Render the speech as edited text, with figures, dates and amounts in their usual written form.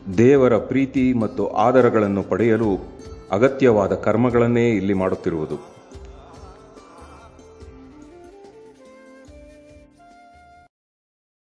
ದೇವರ ಪ್ರೀತಿ ಮತ್ತು ಆದರಗಳನ್ನು ಪಡೆಯಲು ಅಗತ್ಯವಾದ ಕರ್ಮಗಳನ್ನೇ ಇಲ್ಲಿ ಮಾಡುತ್ತಿರುವುದು.